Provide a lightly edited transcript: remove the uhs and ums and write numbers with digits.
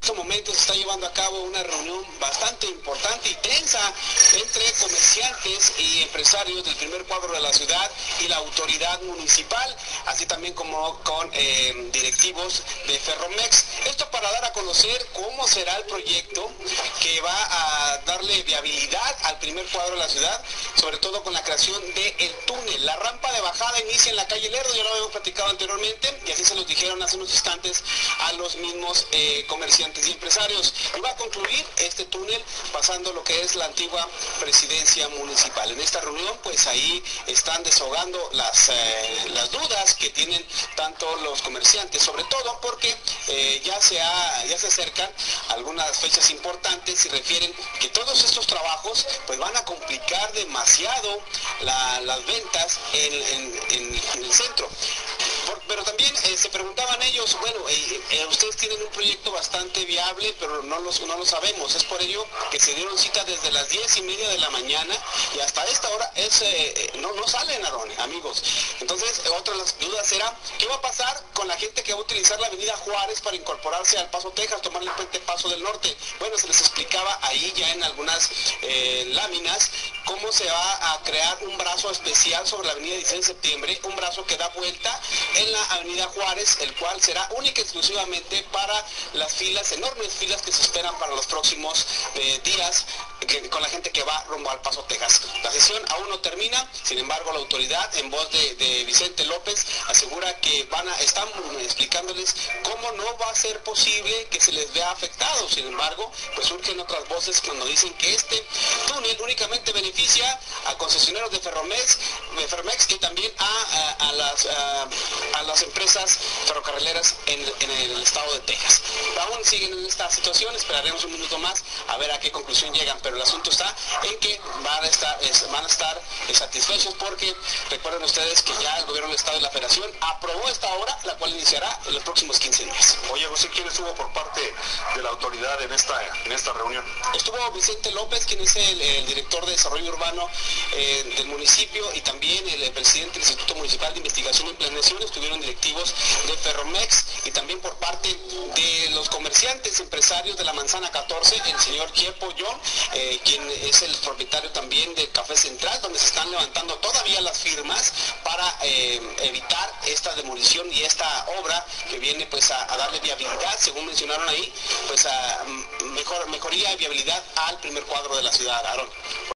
En estos momentos se está llevando a cabo una reunión bastante importante y tensa entre comerciantes y empresarios del primer cuadro de la ciudad y la autoridad municipal, así también como con directivos de Ferromex. Esto para dar a conocer cómo será el proyecto que va a darle viabilidad al primer cuadro de la ciudad, sobre todo con la creación del túnel. La rampa de bajada inicia en la calle Lerdo, ya lo habíamos platicado anteriormente, y así se los dijeron hace unos instantes a los mismos comerciantes y empresarios. Y va a concluir este túnel pasando lo que es la antigua presidencia municipal. En esta reunión, pues ahí están desahogando las dudas que tienen tanto los comerciantes, sobre todo porque ya se acercan algunas fechas importantes y refieren que todos estos trabajos pues van a complicar demasiado las ventas en el centro. Pero también se preguntaban ellos, bueno, ustedes tienen un proyecto bastante viable, pero no lo sabemos. Es por ello que se dieron cita desde las 10:30 de la mañana y hasta esta hora no salen, amigos. Entonces, otra de las dudas era, ¿qué va a pasar con la gente que va a utilizar la avenida Juárez para incorporarse al Paso Texas, tomar el puente Paso del Norte? Bueno, se les explicaba ahí ya en algunas láminas cómo se va a crear un brazo especial sobre la avenida 16 de septiembre, un brazo que da vuelta en la avenida Juárez, el cual será única y exclusivamente para las filas, enormes filas que se esperan para los próximos días con la gente que va rumbo al Paso Texas. La sesión aún no termina, sin embargo la autoridad en voz de Vicente López asegura que están explicándoles cómo no va a ser posible que se les vea afectado. Sin embargo, pues surgen otras voces cuando dicen que este túnel únicamente beneficia a concesionarios de Ferromex y también a las empresas ferrocarrileras en el estado de Texas. Aún siguen en esta situación, esperaremos un minuto más a ver a qué conclusión llegan, pero el asunto está en que van a estar satisfechos porque recuerden ustedes que ya el gobierno del estado y la federación aprobó esta obra, la cual iniciará en los próximos 15 días. Oye, José, ¿quién estuvo por parte de la autoridad en esta reunión? Estuvo Vicente López, quien es el director de desarrollo urbano del municipio, y también el presidente del Instituto Municipal de Investigación y Planeación. Estuvieron directivos de Ferromex y también por parte de los comerciantes empresarios de la Manzana 14, el señor Kiepo John, quien es el propietario también del Café Central, donde se están levantando todavía las firmas para evitar esta demolición y esta obra que viene pues a darle viabilidad, según mencionaron ahí, pues a mejoría de viabilidad al primer cuadro de la ciudad, Aarón.